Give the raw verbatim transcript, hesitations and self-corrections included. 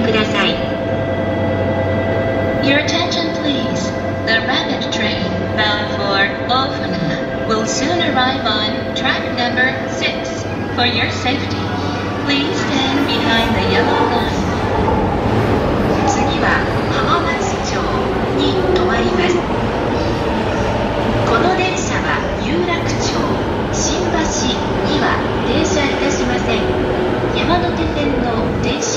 ください。 Your attention please. The rapid train bound for Ofuna will soon arrive on track number six. For your safety, please stand behind the yellow line. 次は浜松町に止まります。この電車は有楽町、新橋には停車いたしません。山手線の電車